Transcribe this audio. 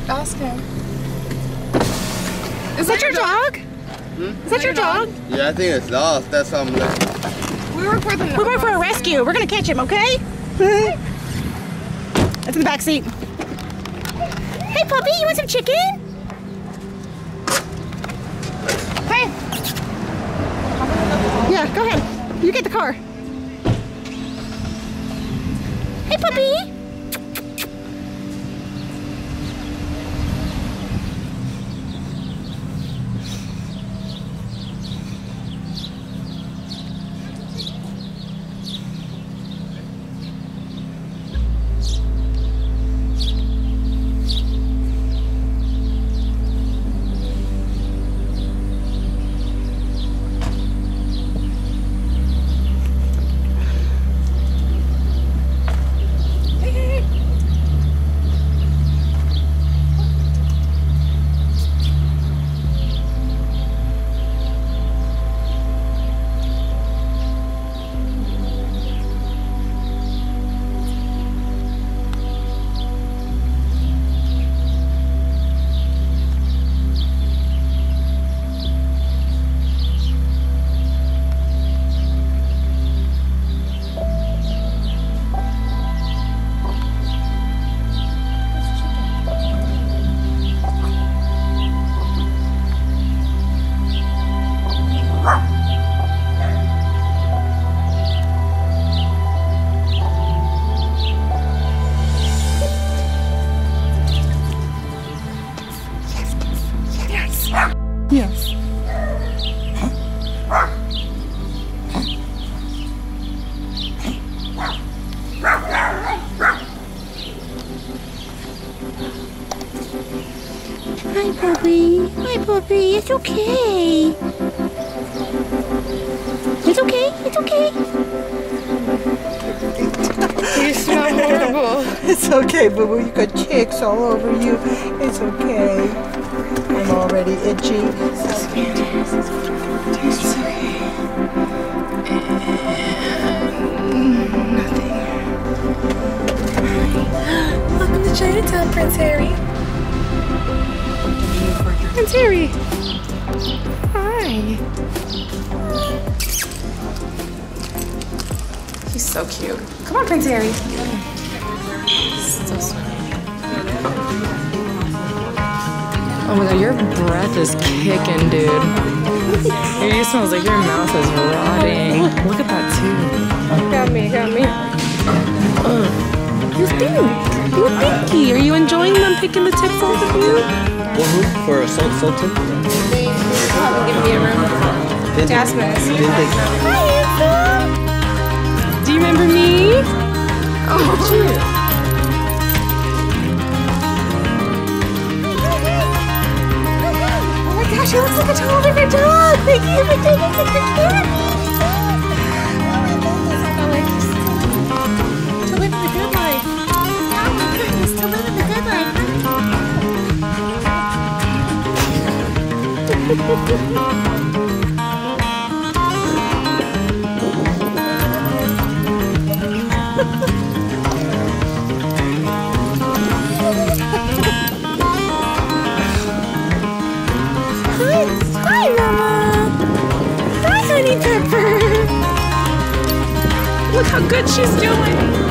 Ask him. Is that your dog? Is that your dog? Yeah, I think it's lost. That's what I'm looking. We're going for a rescue. We're gonna catch him, okay? That's in the back seat. Hey, puppy, you want some chicken? Hey. Yeah, go ahead. You get the car. Hey, puppy. Yes. Hi, puppy. Hi, puppy. It's okay. It's okay. It's okay. You smell horrible. It's okay, boo-boo. You got chicks all over you. It's okay. I'm already itchy. It's okay. Nothing. Welcome to Chinatown, Prince Harry. Prince Harry. Hi. He's so cute. Come on, Prince Harry. So sweet. Oh my god, your breath is kicking, dude. It smells like your mouth is rotting. Look at that too. Got me. You stink. You stinky. Are you enjoying them picking the ticks off of you? For a sultan? Give me a room. Jasmine. Hi, handsome. Do you remember me? Oh, cute. Gosh, he looks like a total different dog. Thank you for taking such good care of me. Oh my goodness, I felt like to live the good life. Oh my goodness, to live the good life. Hi, Mama. Hi, Honey Pepper. Look how good she's doing.